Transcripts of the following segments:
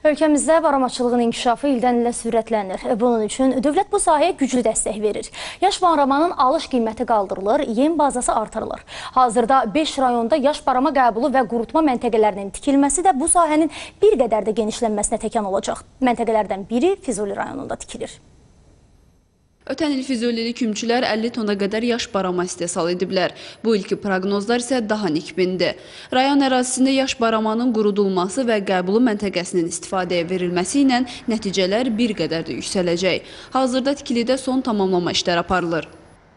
Ölkəmizdə baramaçılığın inkişafı ildən ilə sürətlənir. Bunun üçün dövlət bu sahəyə güclü dəstək verir. Yaş baramanın alış qiyməti qaldırılır, yem bazası artırılır. Hazırda 5 rayonda yaş barama qəbulu və qurutma məntəqələrinin tikilməsi də bu sahənin bir qədər də genişlənməsinə təkan olacaq. Məntəqələrdən biri Füzuli rayonunda tikilir. Ötən il Füzulili kümçülər 50 tona qədər yaş barama istehsal ediblər. Bu ilki proqnozlar isə daha nikbindir. Rayon ərazisində yaş baramanın qurudulması və qəbulu məntəqəsinin istifadəyə verilməsi ilə nəticələr bir qədər də yüksələcək. Hazırda tikilidə son tamamlama işləri aparılır.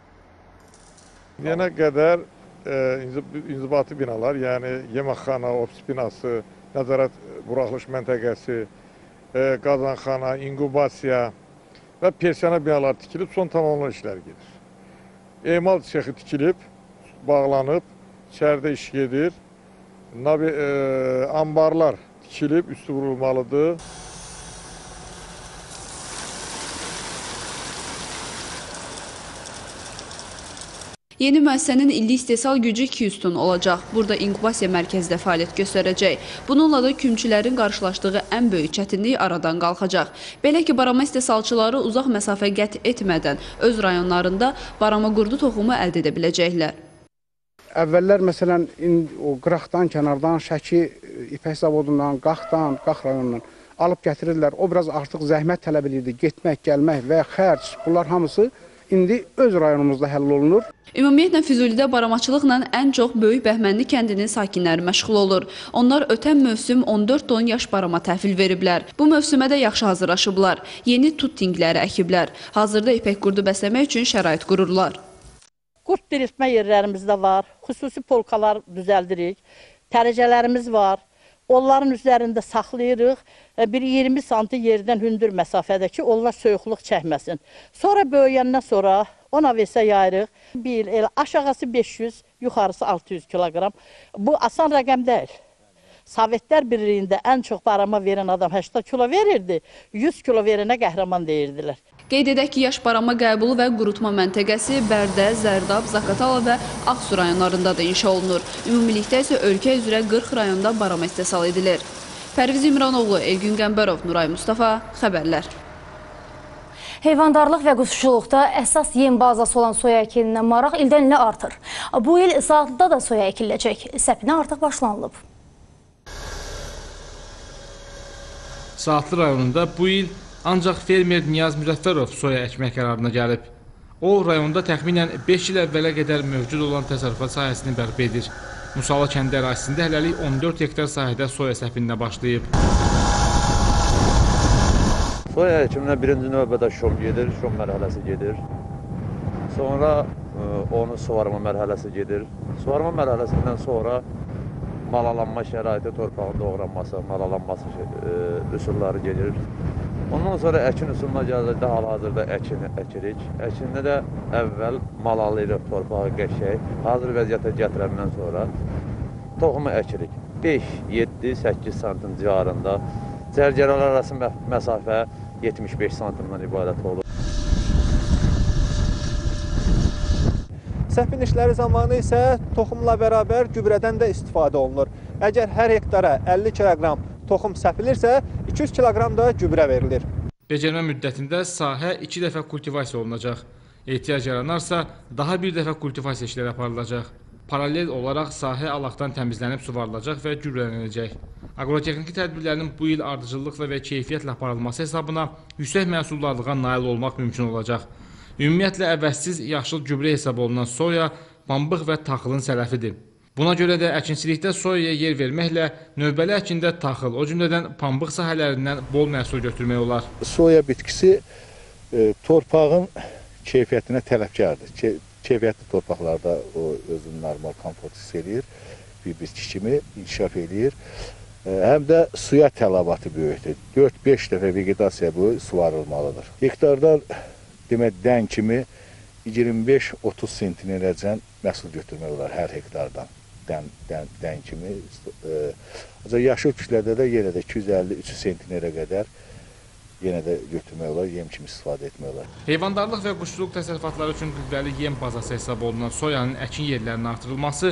Yenə qədər inzibati binalar, yəni yeməkxana, ofis binası, nəzarət buraxılış məntəqəsi, qazanxana, inkubasiya və persiyana binalar tikilib, son tamamlanan işlər gedir. Emal sexi tikilib, bağlanıb, içəridə iş gedir. Ambarlar tikilib, üstü vurulmalıdır. Yeni müəssisənin illik istehsal gücü 200 ton olacaq. Burada inkubasiya mərkəzi də fəaliyyət göstərəcək. Bununla da kümçülərin qarşılaşdığı ən böyük çətinlik aradan qalxacaq. Belə ki, barama istehsalçıları uzaq məsafə qət etmədən öz rayonlarında barama qurdu toxumu əldə edə biləcəklər. Əvvəllər məsələn o qıraqdan, kənardan, Şəki, İpək zavodundan, Qax rayonundan alıb gətirirlər. O biraz artıq zəhmət tələb edirdi. Getmək, gəlmək və xərc, bunlar hamısı indi öz rayonumuzda həll olunur. Ümumiyyətlə Füzulidə baramaçılıqla ən çox Böyük Bəhmənli kəndinin sakinləri məşğul olur. Onlar ötən mövsüm 14 ton yaş barama təhvil veriblər. Bu mövsümə də yaxşı hazırlaşıblar. Yeni tut tingləri əkiblər. Hazırda ipək qurdu bəsləmək üçün şərait qururlar. Qurd diriltmə yerlərimiz də var. Xüsusi polkalar düzəldirik. Tərəcələrimiz var. Onların üzərində saxlayırıq. Bir 20 santi yerdən hündür məsafədə ki, onlar soyuqluq çəkməsin. Sonra böyüyəndən sonra ona versə yayırıq. Bir il aşağısı 500, yuxarısı 600 kiloqram. Bu asan rəqəm deyil. Sovetlər Birliyində ən çox barama verən adam 80 kilo verirdi. 100 kilo verənə qəhrəman deyirdilər. Qeyd edək ki, yaş barama qəbulu və qurutma məntəqəsi Bərdə, Zərdab, Zaqatala və Ağsu rayonlarında da inşa olunur. Ümumilikdə isə ölkə üzrə 40 rayonda barama istehsal edilir. Pərviz İmranoğlu, Elgün Qəmbərov, Nuray Mustafa, Xəbərlər. Heyvandarlıq və quşçuluqda əsas yem bazası olan soya əkilinə maraq ildən ilə artır. Bu il Saatlıda da soya əkiləcək. Səpinə artıq başlanılıb. Saatlı rayonunda bu il ancaq fermer Niyaz Müzəffərov soya əkmək qərarına gəlib. O, rayonda təxminən 5 il əvvələ qədər mövcud olan təsərrüfat sahəsini bərpa edir. Musala kəndi ərazisində hələlik 14 hektar sahədə soya səpinə başlayıb. Soya əkiminə birinci növbədə şom gedir, şom mərhələsi gedir. Sonra onu suvarma mərhələsi gedir. Suvarma mərhələsindən sonra malalanma şəraiti, torpağın doğranması, malalanması üsulları gedir. Ondan sonra əkin üsuluna gəlirdə hal-hazırda əkini əkirik. Əkində də əvvəl malalayırıq torpağı qəşək. Hazır vəziyyətə gətirəndən sonra toxumu əkirik. 5, 7, 8 santim civarında. Cərgələr arası məsafə 75 santimdən ibarət olur. Səpin işləri zamanı isə toxumla bərabər gübrədən də istifadə olunur. Əgər hər hektara 50 kiloqram toxum səpilirsə, 200 kiloqram da gübrə verilir. Becərmə müddətində sahə 2 dəfə kultivasiya olunacaq. Ehtiyac yaranarsa, daha bir dəfə kultivasiya işləri aparılacaq. Paralel olaraq sahə alaqdan təmizlənib suvarılacaq və gübrələnəcək. Agrotexniki tədbirlərin bu il ardıcıllıqla və keyfiyyətlə aparılması hesabına yüksək məhsuldarlığa nail olmaq mümkün olacaq. Ümumiyyətlə, əvəzsiz yaşıl gübrə hesab olunan soya, pambıq və taxılın sələfidir. Buna görə də əkinçilikdə soyaya yer verməklə növbəli əkində taxıl, o cümlədən pambıq sahələrindən bol məhsul götürmək olar. Soya bitkisi torpağın keyfiyyətinə tələbkardır. Keyfiyyətli torpaqlarda o özünü normal komfort hiss edir, bir bitki kimi inkişaf edir. Həm də suya tələbatı böyükdür. 4-5 dəfə vegetasiya bu suvarılmalıdır. Hektardan demək dən kimi 25-30 sentinerəcən məhsul götürmək olar hər hektardan. Dən kimi. Yaşıl küçlərdə də yenə də 250-300 sentinerə qədər yenə də götürmək olar, yem kimi istifadə etmək olar. Heyvandarlıq və quşçuluq təsərrüfatları üçün qüvvəli yem bazası hesab olunan soyanın əkin yerlərinin artırılması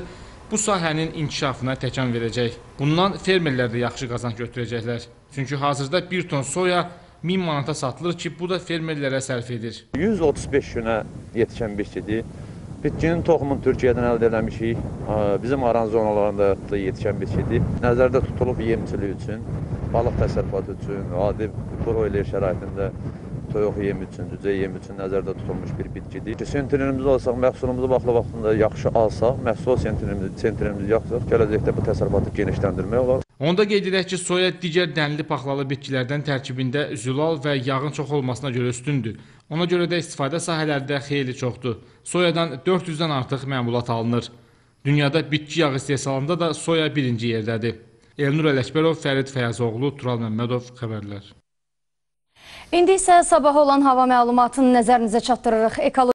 bu sahənin inkişafına təkan verəcək. Bundan fermerlər də yaxşı qazanc götürəcəklər. Çünki hazırda 1 ton soya 1000 manata satılır ki, bu da fermerlərə sərf edir. 135 günə yetişən bitkidir. Bitkinin toxumunu Türkiyədən əldə eləmişik. Bizim aran zonalarında yetişən bitkidir. Nəzərdə tutulub yemçilik üçün, balıq təsərrüfatı üçün, adi broiler şəraitində toyuq yem üçün, cücə yem üçün nəzərdə tutulmuş bir bitkidir. Sentrinimizi alsaq, məhsulumuzu vaxtında yaxşı alsaq, məhsul sentrinimizi yaxsaq, gələcəkdə bu təsərrüfatı genişləndirmək olar. Onda qeyd edək ki, soya digər dənli paxlalı bitkilərdən tərkibində zülal və yağın çox olmasına görə üstündür. Ona görə də istifadə sahələrdə xeyli çoxdur. Soyadan 400-dən artıq məmulat alınır. Dünyada bitki yağı istehsalında da soya birinci yerdədir. Elnur Ələkbərov, Fərid Fəyazoğlu, Tural Məmmədov, xəbərlər. İndi isə sabah olan hava məlumatını nəzərinizə çatdırırıq.